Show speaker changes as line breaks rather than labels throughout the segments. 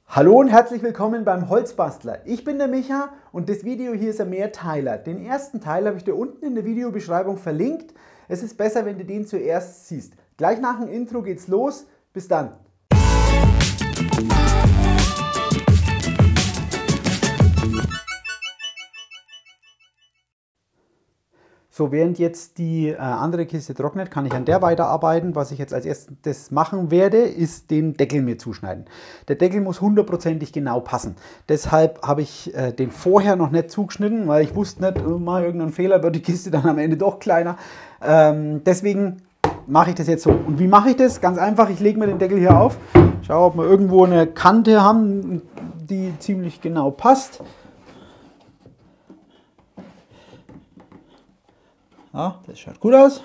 Hallo und herzlich willkommen beim Holzbastler. Ich bin der Micha und das Video hier ist ein Mehrteiler. Den ersten Teil habe ich dir unten in der Videobeschreibung verlinkt. Es ist besser, wenn du den zuerst siehst. Gleich nach dem Intro geht's los. Bis dann. So, während jetzt die andere Kiste trocknet, kann ich an der weiterarbeiten. Was ich jetzt als erstes machen werde, ist den Deckel mir zuschneiden. Der Deckel muss hundertprozentig genau passen. Deshalb habe ich den vorher noch nicht zugeschnitten, weil ich wusste nicht, mache irgendeinen Fehler, wird die Kiste dann am Ende doch kleiner. Deswegen mache ich das jetzt so. Und wie mache ich das? Ganz einfach, ich lege mir den Deckel hier auf, schaue, ob wir irgendwo eine Kante haben, die ziemlich genau passt. Ja, das schaut gut aus.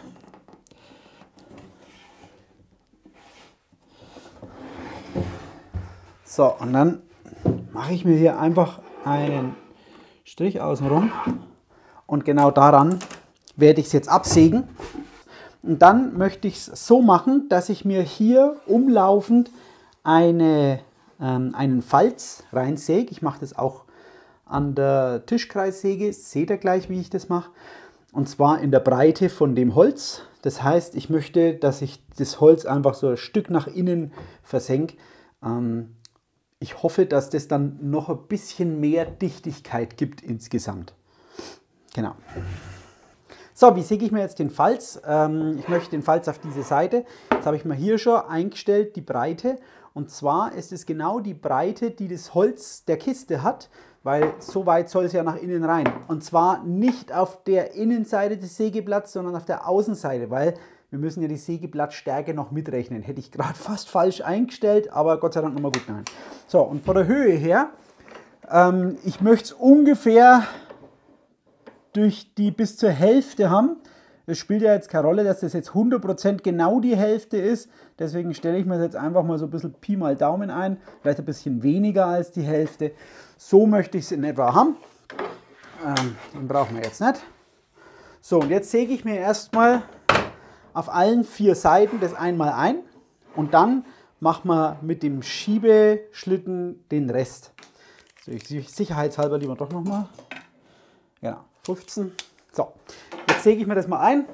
So, und dann mache ich mir hier einfach einen Strich außenrum und genau daran werde ich es jetzt absägen. Und dann möchte ich es so machen, dass ich mir hier umlaufend einen Falz reinsäge. Ich mache das auch an der Tischkreissäge, seht ihr gleich, wie ich das mache. Und zwar in der Breite von dem Holz. Das heißt, ich möchte, dass ich das Holz einfach so ein Stück nach innen versenke. Ich hoffe, dass das dann noch ein bisschen mehr Dichtigkeit gibt insgesamt. Genau. So, wie säge ich mir jetzt den Falz? Ich möchte den Falz auf diese Seite. Jetzt habe ich mir hier schon eingestellt die Breite. Und zwar ist es genau die Breite, die das Holz der Kiste hat. Weil so weit soll es ja nach innen rein. Und zwar nicht auf der Innenseite des Sägeblatts, sondern auf der Außenseite, weil wir müssen ja die Sägeblattstärke noch mitrechnen. Hätte ich gerade fast falsch eingestellt, aber Gott sei Dank nochmal gut gegangen. So, und von der Höhe her, ich möchte es ungefähr durch die bis zur Hälfte haben. Es spielt ja jetzt keine Rolle, dass das jetzt 100% genau die Hälfte ist. Deswegen stelle ich mir das jetzt einfach mal so ein bisschen Pi mal Daumen ein. Vielleicht ein bisschen weniger als die Hälfte. So möchte ich es in etwa haben. Den brauchen wir jetzt nicht. So, und jetzt säge ich mir erstmal auf allen 4 Seiten das einmal ein. Und dann machen wir mit dem Schiebeschlitten den Rest. So, sicherheitshalber lieber doch nochmal. Genau, 15. So, jetzt säge ich mir das mal ein.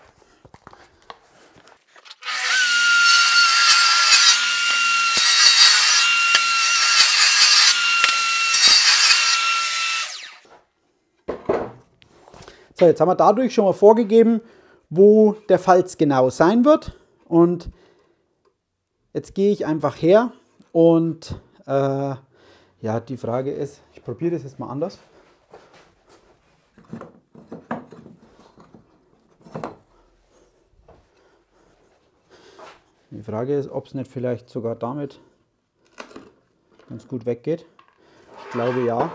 So, jetzt haben wir dadurch schon mal vorgegeben, wo der Falz genau sein wird. Und jetzt gehe ich einfach her und ja, die Frage ist, ich probiere das jetzt mal anders. Die Frage ist, ob es nicht vielleicht sogar damit ganz gut weggeht. Ich glaube ja.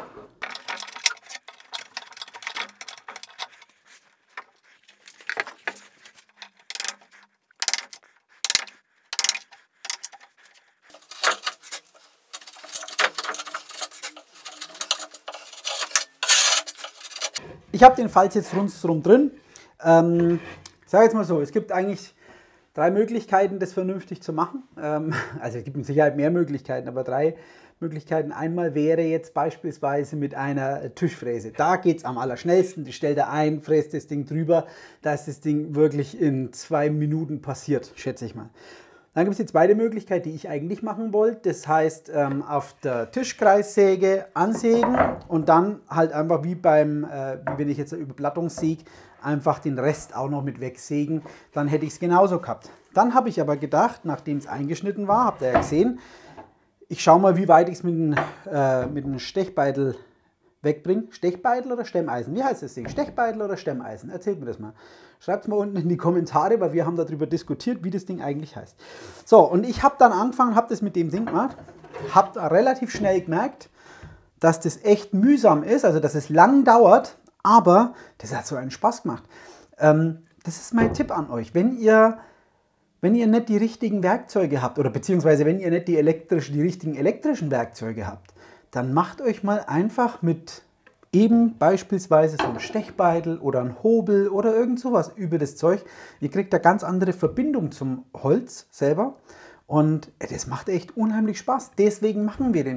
Ich habe den Falz jetzt rundherum drin. Ich sage jetzt mal so, es gibt eigentlich 3 Möglichkeiten, das vernünftig zu machen. Also es gibt mit Sicherheit mehr Möglichkeiten, aber 3 Möglichkeiten. Einmal wäre jetzt beispielsweise mit einer Tischfräse. Da geht es am allerschnellsten. Die stellt er ein, fräst das Ding drüber. Da ist das Ding wirklich in 2 Minuten passiert, schätze ich mal. Dann gibt es die zweite Möglichkeit, die ich eigentlich machen wollte. Das heißt, auf der Tischkreissäge ansägen und dann halt einfach wie wenn ich jetzt eine Überplattung säge, einfach den Rest auch noch mit wegsägen. Dann hätte ich es genauso gehabt. Dann habe ich aber gedacht, nachdem es eingeschnitten war, habt ihr ja gesehen, ich schaue mal, wie weit ich es mit einem Stechbeitel wegbringe. Stechbeitel oder Stemmeisen? Wie heißt das Ding? Stechbeitel oder Stemmeisen? Erzählt mir das mal. Schreibt es mal unten in die Kommentare, weil wir haben darüber diskutiert, wie das Ding eigentlich heißt. So, und ich habe dann angefangen, habe das mit dem Ding gemacht, habe relativ schnell gemerkt, dass das echt mühsam ist, also dass es lang dauert, aber das hat so einen Spaß gemacht. Das ist mein Tipp an euch. Wenn ihr nicht die richtigen Werkzeuge habt oder beziehungsweise wenn ihr nicht die richtigen elektrischen Werkzeuge habt, dann macht euch mal einfach mit eben beispielsweise so ein Stechbeitel oder ein Hobel oder irgend sowas über das Zeug. Ihr kriegt da ganz andere Verbindung zum Holz selber Und das macht echt unheimlich Spaß. Deswegen machen wir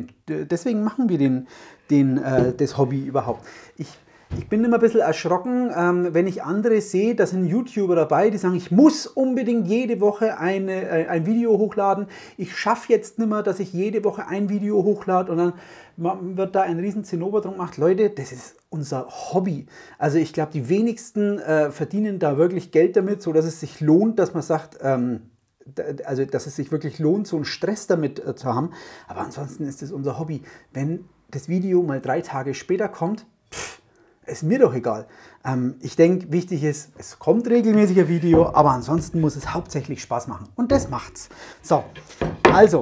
das Hobby überhaupt. Ich bin immer ein bisschen erschrocken, wenn ich andere sehe, da sind YouTuber dabei, die sagen, ich muss unbedingt jede Woche ein Video hochladen. Ich schaffe jetzt nicht mehr, dass ich jede Woche ein Video hochlade, und dann wird da ein riesen Zinnober drum gemacht. Leute, das ist unser Hobby. Also ich glaube, die wenigsten verdienen da wirklich Geld damit, so dass es sich lohnt, dass man sagt, also dass es sich wirklich lohnt, so einen Stress damit zu haben. Aber ansonsten ist es unser Hobby. Wenn das Video mal 3 Tage später kommt, ist mir doch egal. Ich denke, wichtig ist, es kommt regelmäßig ein Video, aber ansonsten muss es hauptsächlich Spaß machen. Und das macht's. So, also,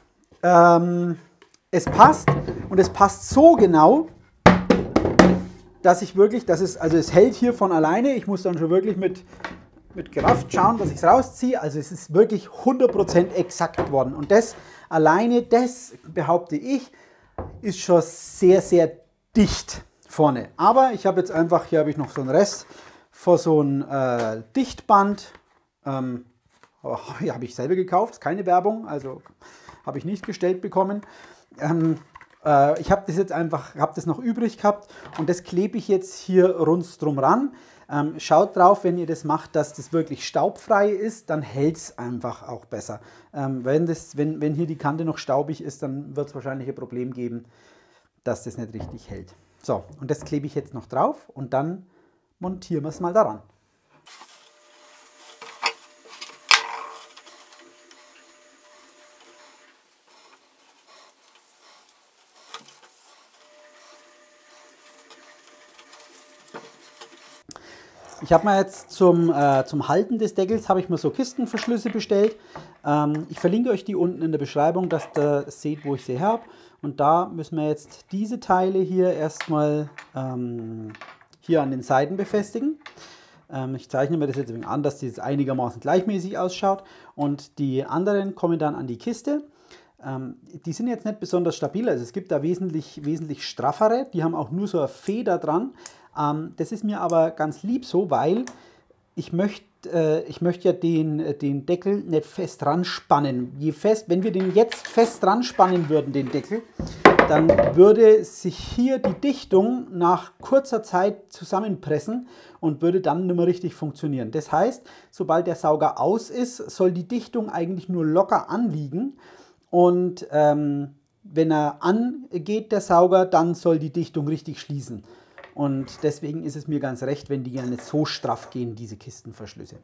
es passt, und es passt so genau, dass es hält hier von alleine. Ich muss dann schon wirklich mit Kraft schauen, dass ich es rausziehe. Also es ist wirklich 100% exakt geworden. Und das alleine, das behaupte ich, ist schon sehr, sehr dicht vorne. Aber ich habe jetzt einfach, hier habe ich noch so einen Rest von so einem Dichtband. Hier habe ich selber gekauft, ist keine Werbung, also habe ich nicht gestellt bekommen. Ich habe das jetzt einfach, habe das noch übrig gehabt, und das klebe ich jetzt hier rundherum ran. Schaut drauf, wenn ihr das macht, dass das wirklich staubfrei ist, dann hält es einfach auch besser. Wenn hier die Kante noch staubig ist, dann wird es wahrscheinlich ein Problem geben, dass das nicht richtig hält. So, und das klebe ich jetzt noch drauf, und dann montieren wir es mal daran. Ich habe mir jetzt zum Halten des Deckels habe ich mir so Kistenverschlüsse bestellt. Ich verlinke euch die unten in der Beschreibung, dass ihr seht, wo ich sie habe. Und da müssen wir jetzt diese Teile hier erstmal hier an den Seiten befestigen. Ich zeichne mir das jetzt ein wenig an, dass das einigermaßen gleichmäßig ausschaut. Und die anderen kommen dann an die Kiste. Die sind jetzt nicht besonders stabil, also es gibt da wesentlich straffere, die haben auch nur so eine Feder dran. Das ist mir aber ganz lieb so, weil ich möchte ja den Deckel nicht fest dran spannen. Wenn wir den jetzt fest dran spannen würden, den Deckel, dann würde sich hier die Dichtung nach kurzer Zeit zusammenpressen und würde dann nicht mehr richtig funktionieren. Das heißt, sobald der Sauger aus ist, soll die Dichtung eigentlich nur locker anliegen. Und wenn er angeht, der Sauger, dann soll die Dichtung richtig schließen. Und deswegen ist es mir ganz recht, wenn die ja nicht so straff gehen, diese Kistenverschlüsse.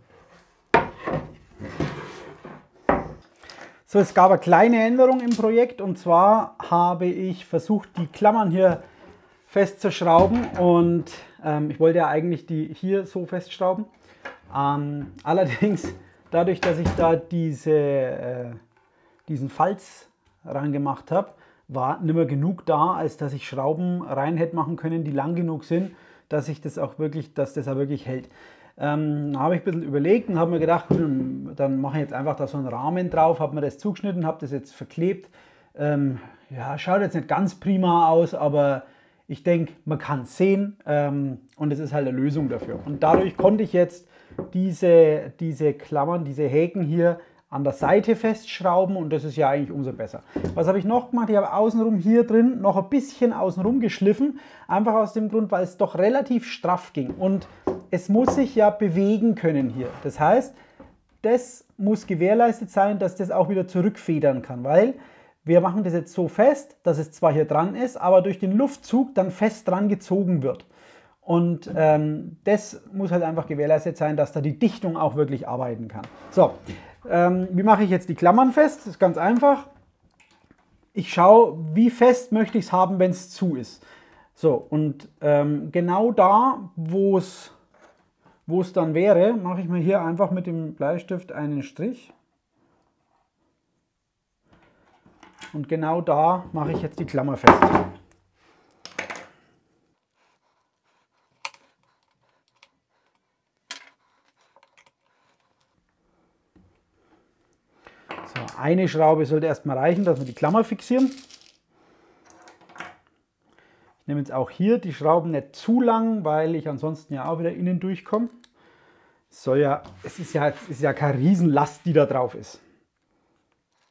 So, es gab eine kleine Änderung im Projekt, und zwar habe ich versucht, die Klammern hier festzuschrauben, und ich wollte ja eigentlich die hier so festschrauben. Allerdings, dadurch, dass ich da diesen Falz rangemacht habe, war nicht mehr genug da, als dass ich Schrauben rein hätte machen können, die lang genug sind, dass das auch wirklich hält. Da habe ich ein bisschen überlegt und habe mir gedacht, dann mache ich jetzt einfach da so einen Rahmen drauf, habe mir das zugeschnitten, habe das jetzt verklebt. Ja, schaut jetzt nicht ganz prima aus, aber ich denke, man kann es sehen, und es ist halt eine Lösung dafür. Und dadurch konnte ich jetzt diese Klammern, diese Häken hier an der Seite festschrauben, und das ist ja eigentlich umso besser. Was habe ich noch gemacht? Ich habe außenrum hier drin noch ein bisschen außenrum geschliffen, einfach aus dem Grund, weil es doch relativ straff ging, und es muss sich ja bewegen können hier. Das heißt, das muss gewährleistet sein, dass das auch wieder zurückfedern kann, weil wir machen das jetzt so fest, dass es zwar hier dran ist, aber durch den Luftzug dann fest dran gezogen wird. Und das muss halt einfach gewährleistet sein, dass da die Dichtung auch wirklich arbeiten kann. So. Wie mache ich jetzt die Klammern fest? Das ist ganz einfach. Ich schaue, wie fest möchte ich es haben, wenn es zu ist. So, und genau da, wo es dann wäre, mache ich mir hier einfach mit dem Bleistift einen Strich. Und genau da mache ich jetzt die Klammer fest. So, eine Schraube sollte erstmal reichen, dass wir die Klammer fixieren. Ich nehme jetzt auch hier die Schrauben nicht zu lang, weil ich ansonsten ja auch wieder innen durchkomme. Es ist ja keine Riesenlast, die da drauf ist.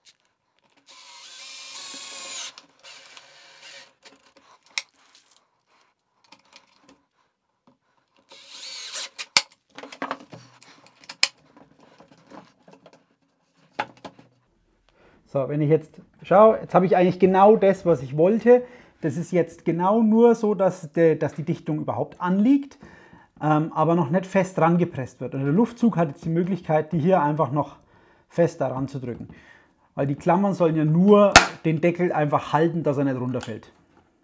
So, wenn ich jetzt schaue, jetzt habe ich eigentlich genau das, was ich wollte. Das ist jetzt genau nur so, dass die Dichtung überhaupt anliegt, aber noch nicht fest dran gepresst wird. Und der Luftzug hat jetzt die Möglichkeit, die hier einfach noch fest daran zu drücken. Weil die Klammern sollen ja nur den Deckel einfach halten, dass er nicht runterfällt.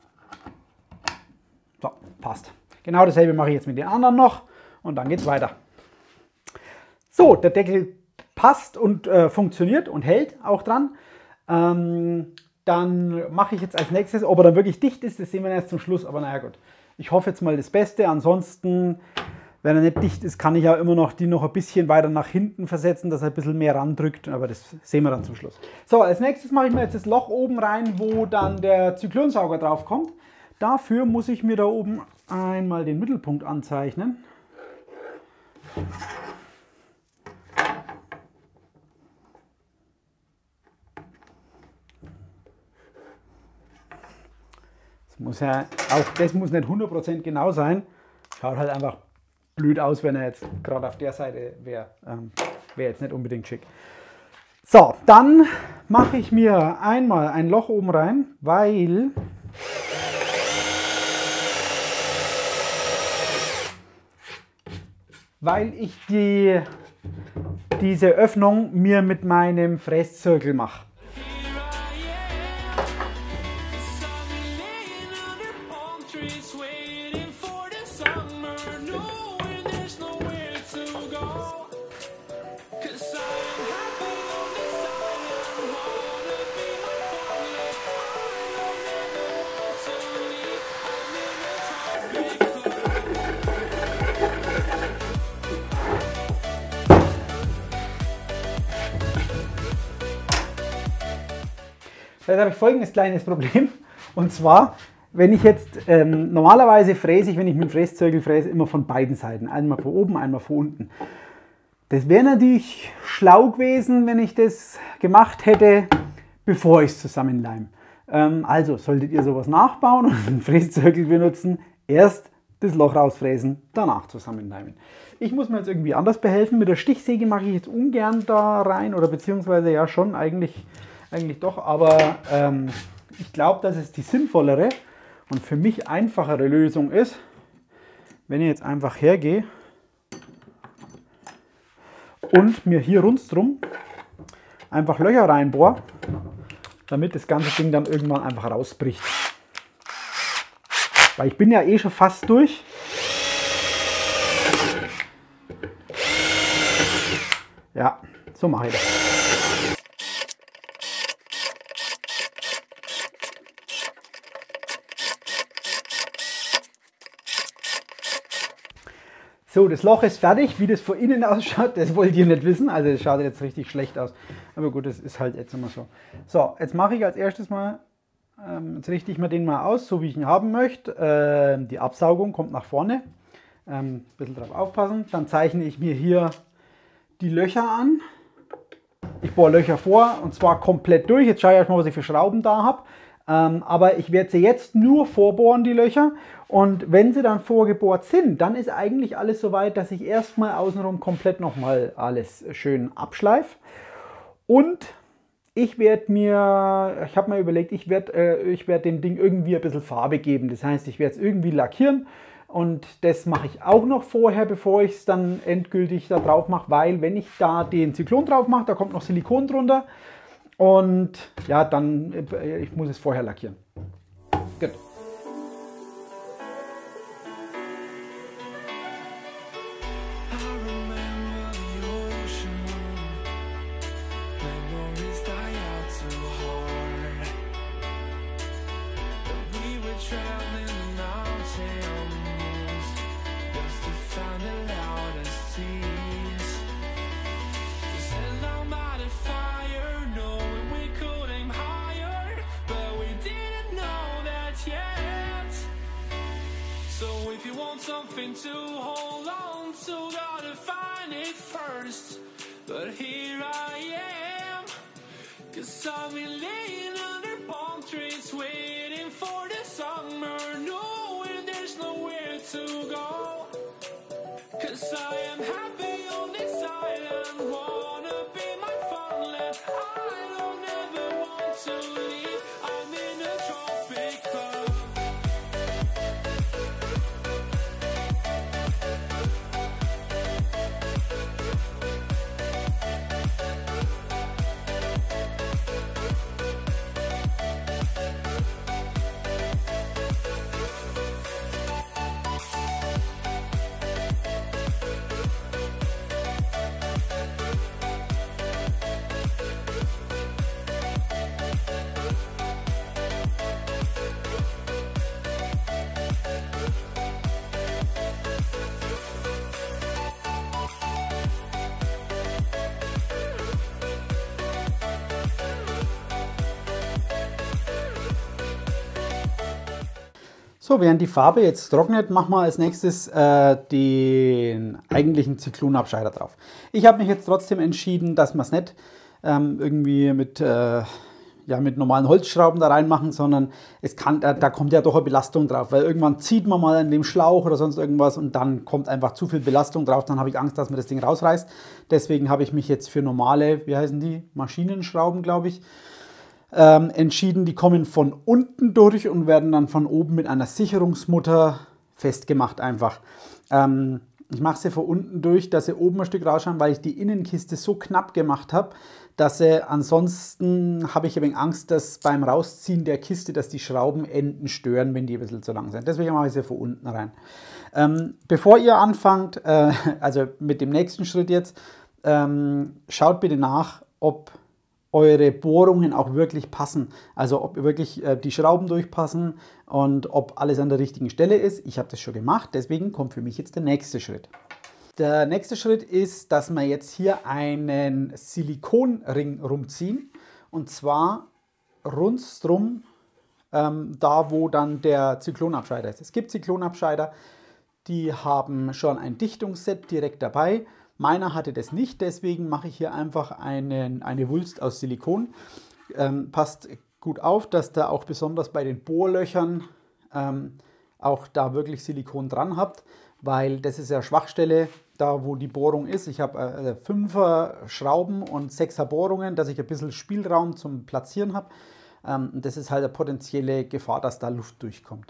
So, passt. Genau dasselbe mache ich jetzt mit den anderen noch und dann geht es weiter. So, der Deckel passt und funktioniert und hält auch dran. Dann mache ich jetzt als nächstes, ob er dann wirklich dicht ist, das sehen wir erst zum Schluss, aber naja gut. Ich hoffe jetzt mal das Beste, ansonsten, wenn er nicht dicht ist, kann ich ja immer noch die noch ein bisschen weiter nach hinten versetzen, dass er ein bisschen mehr randrückt, aber das sehen wir dann zum Schluss. So, als nächstes mache ich mir jetzt das Loch oben rein, wo dann der Zyklonsauger drauf kommt. Dafür muss ich mir da oben einmal den Mittelpunkt anzeichnen. Muss ja, auch das muss nicht 100% genau sein. Schaut halt einfach blöd aus, wenn er jetzt gerade auf der Seite wäre. Wäre jetzt nicht unbedingt schick. So, dann mache ich mir einmal ein Loch oben rein, weil ich diese Öffnung mir mit meinem Fräszirkel mache. Jetzt habe ich folgendes kleines Problem, und zwar, wenn ich jetzt, normalerweise fräse ich, wenn ich mit dem Fräszirkel fräse, immer von beiden Seiten, einmal von oben, einmal von unten. Das wäre natürlich schlau gewesen, wenn ich das gemacht hätte, bevor ich es zusammenleime. Also solltet ihr sowas nachbauen und einen Fräszirkel benutzen, erst das Loch rausfräsen, danach zusammenleimen. Ich muss mir jetzt irgendwie anders behelfen, mit der Stichsäge mache ich jetzt ungern da rein, oder beziehungsweise ja schon, eigentlich doch, aber ich glaube, dass es die sinnvollere und für mich einfachere Lösung ist, wenn ich jetzt einfach hergehe und mir hier rundherum einfach Löcher reinbohre, damit das ganze Ding dann irgendwann einfach rausbricht. Weil ich bin ja eh schon fast durch. Ja, so mache ich das. So, das Loch ist fertig. Wie das von innen ausschaut, das wollt ihr nicht wissen. Also es schaut jetzt richtig schlecht aus. Aber gut, das ist halt jetzt immer so. So, jetzt mache ich als erstes mal, jetzt richte ich mir den mal aus, so wie ich ihn haben möchte. Die Absaugung kommt nach vorne. Ein bisschen drauf aufpassen. Dann zeichne ich mir hier die Löcher an. Ich bohre Löcher vor, und zwar komplett durch. Jetzt schaue ich euch mal, was ich für Schrauben da habe. Aber ich werde sie jetzt nur vorbohren, die Löcher. Und wenn sie dann vorgebohrt sind, dann ist eigentlich alles soweit, dass ich erstmal außenrum komplett nochmal alles schön abschleife. Und ich habe mir überlegt, ich werde dem Ding irgendwie ein bisschen Farbe geben. Das heißt, ich werde es irgendwie lackieren. Und das mache ich auch noch vorher, bevor ich es dann endgültig da drauf mache, weil wenn ich da den Zyklon drauf mache, da kommt noch Silikon drunter. Und ja, dann, ich muss es vorher lackieren. Gut.
Something to hold on to, gotta find it first. But here I am, 'cause I've been laying under palm trees, waiting for the summer, knowing there's nowhere to go. 'Cause I am happy on this island, wanna be my fun land. I don't ever
So, während die Farbe jetzt trocknet, machen wir als nächstes den eigentlichen Zyklonabscheider drauf. Ich habe mich jetzt trotzdem entschieden, dass wir es nicht irgendwie mit normalen Holzschrauben da reinmachen, sondern da kommt ja doch eine Belastung drauf, weil irgendwann zieht man mal an dem Schlauch oder sonst irgendwas und dann kommt einfach zu viel Belastung drauf, dann habe ich Angst, dass mir das Ding rausreißt. Deswegen habe ich mich jetzt für normale, wie heißen die, Maschinenschrauben, glaube ich, entschieden. Die kommen von unten durch und werden dann von oben mit einer Sicherungsmutter festgemacht einfach. Ich mache sie von unten durch, dass sie oben ein Stück rausschauen, weil ich die Innenkiste so knapp gemacht habe, dass ansonsten habe ich ein wenig Angst, dass beim Rausziehen der Kiste, dass die Schraubenenden stören, wenn die ein bisschen zu lang sind. Deswegen mache ich sie von unten rein. Bevor ihr anfangt, also mit dem nächsten Schritt jetzt, schaut bitte nach, ob eure Bohrungen auch wirklich passen. Also ob wirklich die Schrauben durchpassen und ob alles an der richtigen Stelle ist. Ich habe das schon gemacht, deswegen kommt für mich jetzt der nächste Schritt. Der nächste Schritt ist, dass wir jetzt hier einen Silikonring rumziehen. Und zwar rundherum, da wo dann der Zyklonabscheider ist. Es gibt Zyklonabscheider, die haben schon ein Dichtungsset direkt dabei. Meiner hatte das nicht, deswegen mache ich hier einfach eine Wulst aus Silikon. Passt gut auf, dass da auch besonders bei den Bohrlöchern auch da wirklich Silikon dran habt, weil das ist ja Schwachstelle, da wo die Bohrung ist. Ich habe 5er Schrauben und 6er Bohrungen, dass ich ein bisschen Spielraum zum Platzieren habe. Das ist halt eine potenzielle Gefahr, dass da Luft durchkommt.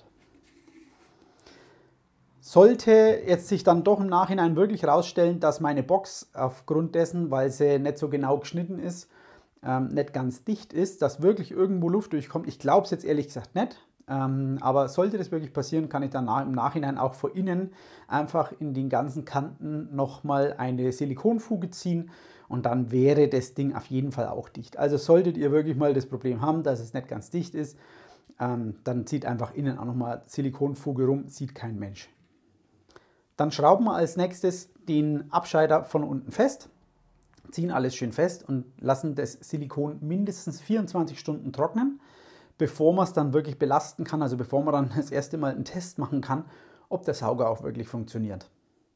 Sollte jetzt sich dann doch im Nachhinein wirklich herausstellen, dass meine Box aufgrund dessen, weil sie nicht so genau geschnitten ist, nicht ganz dicht ist, dass wirklich irgendwo Luft durchkommt. Ich glaube es jetzt ehrlich gesagt nicht, aber sollte das wirklich passieren, kann ich dann im Nachhinein auch von innen einfach in den ganzen Kanten nochmal eine Silikonfuge ziehen und dann wäre das Ding auf jeden Fall auch dicht. Also solltet ihr wirklich mal das Problem haben, dass es nicht ganz dicht ist, dann zieht einfach innen auch nochmal Silikonfuge rum, sieht kein Mensch. Dann schrauben wir als nächstes den Abscheider von unten fest, ziehen alles schön fest und lassen das Silikon mindestens 24 Stunden trocknen, bevor man es dann wirklich belasten kann, also bevor man dann das erste Mal einen Test machen kann, ob der Sauger auch wirklich funktioniert.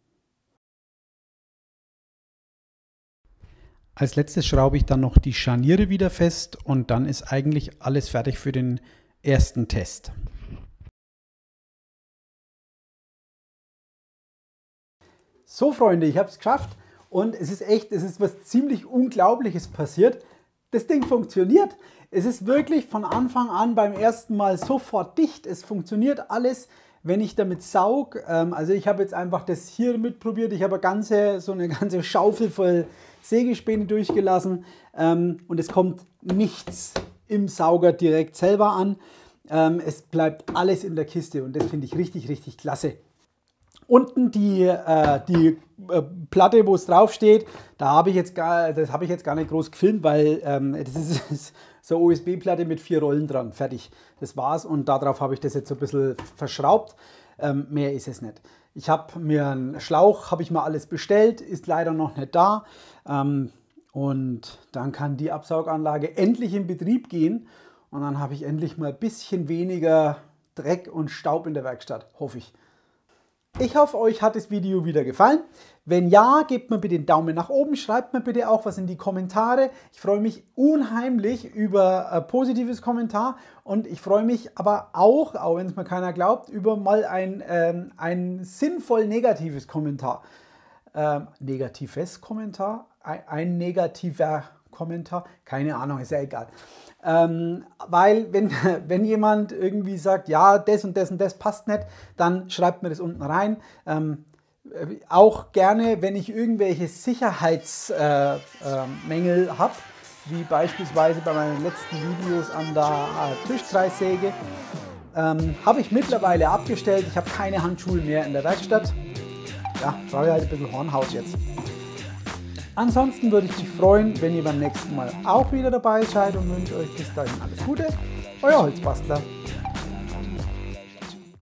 Als letztes schraube ich dann noch die Scharniere wieder fest und dann ist eigentlich alles fertig für den ersten Test. So Freunde, ich habe es geschafft und es ist was ziemlich Unglaubliches passiert. Das Ding funktioniert. Es ist wirklich von Anfang an beim ersten Mal sofort dicht. Es funktioniert alles, wenn ich damit saug. Also ich habe jetzt einfach das hier mitprobiert. Ich habe so eine ganze Schaufel voll Sägespäne durchgelassen und es kommt nichts im Sauger direkt selber an. Es bleibt alles in der Kiste und das finde ich richtig, richtig klasse. Unten die Platte, wo es drauf steht, das habe ich jetzt gar nicht groß gefilmt, weil das ist so eine USB-Platte mit 4 Rollen dran. Fertig. Das war's und darauf habe ich das jetzt so ein bisschen verschraubt. Mehr ist es nicht. Ich habe mir einen Schlauch, habe ich mal alles bestellt, ist leider noch nicht da. Und dann kann die Absauganlage endlich in Betrieb gehen und dann habe ich endlich mal ein bisschen weniger Dreck und Staub in der Werkstatt, hoffe ich. Ich hoffe, euch hat das Video wieder gefallen. Wenn ja, gebt mir bitte einen Daumen nach oben, schreibt mir bitte auch was in die Kommentare. Ich freue mich unheimlich über ein positives Kommentar und ich freue mich aber auch wenn es mir keiner glaubt, über mal ein sinnvoll negatives Kommentar. Negatives Kommentar? Ein negativer Kommentar? Keine Ahnung, ist ja egal. Weil wenn jemand irgendwie sagt, ja, das und das und das passt nicht, dann schreibt mir das unten rein. Auch gerne, wenn ich irgendwelche Sicherheitsmängel habe, wie beispielsweise bei meinen letzten Videos an der Tischkreissäge, habe ich mittlerweile abgestellt. Ich habe keine Handschuhe mehr in der Werkstatt. Ja, brauche ich halt ein bisschen Hornhaut jetzt. Ansonsten würde ich mich freuen, wenn ihr beim nächsten Mal auch wieder dabei seid und wünsche euch bis dahin alles Gute. Euer Holzbastler.